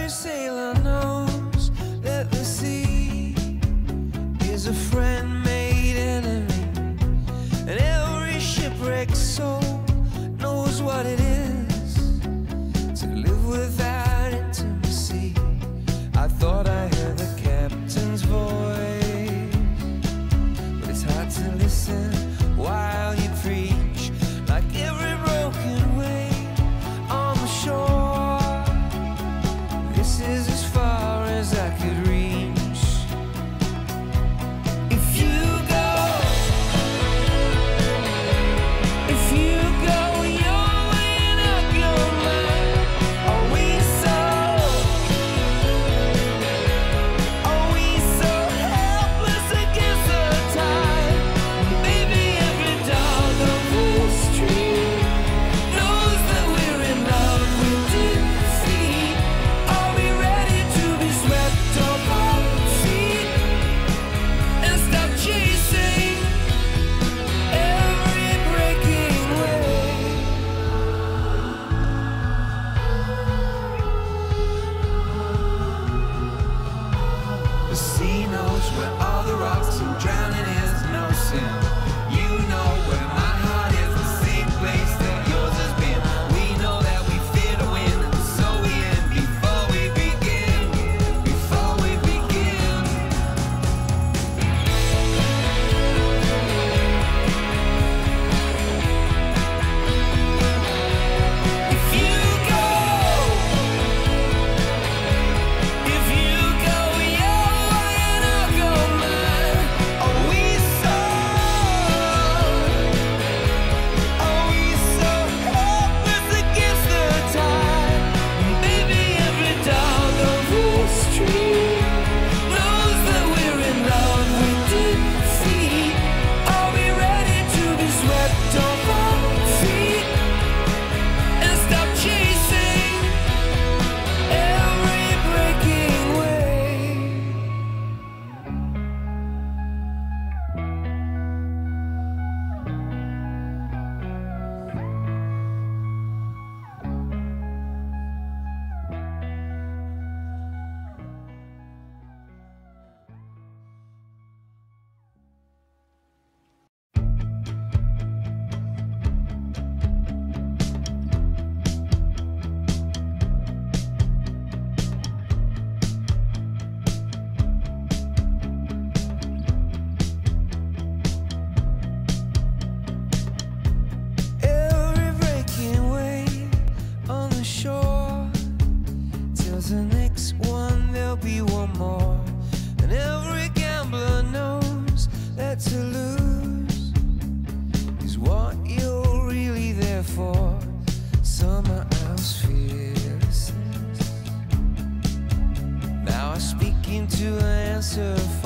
Every sailor knows that the sea is a friend made enemy, and every shipwrecked soul knows what it is to live without intimacy. I thought I heard the captain's voice, but it's hard to listen while you preach, like every broken wave on the shore. This is as far as I could reach. If you go, you're weighing up your mind. Are we so helpless against the tide? Maybe every dog on the street knows that we're in love with defeat. Are we ready to be swept off our feet and stop chasing every breaking wave? The sea knows where all the rocks and drowning is no sin. You know where my heart is, the same place that yours has been. We know that we fear to win, and so we end before we begin. Before we begin. If you go, you're weighing up your mind. Are we so helpless against the tide? Maybe every dog on the street knows that we're in love with defeat. Are we ready to be swept off our feet and stop chasing every breaking wave? Every breaking wave on the shore tells the next one there'll be one more. And every gambler knows that to lose is what you're really there for. Summer house fearlessness. Now I speak into an answer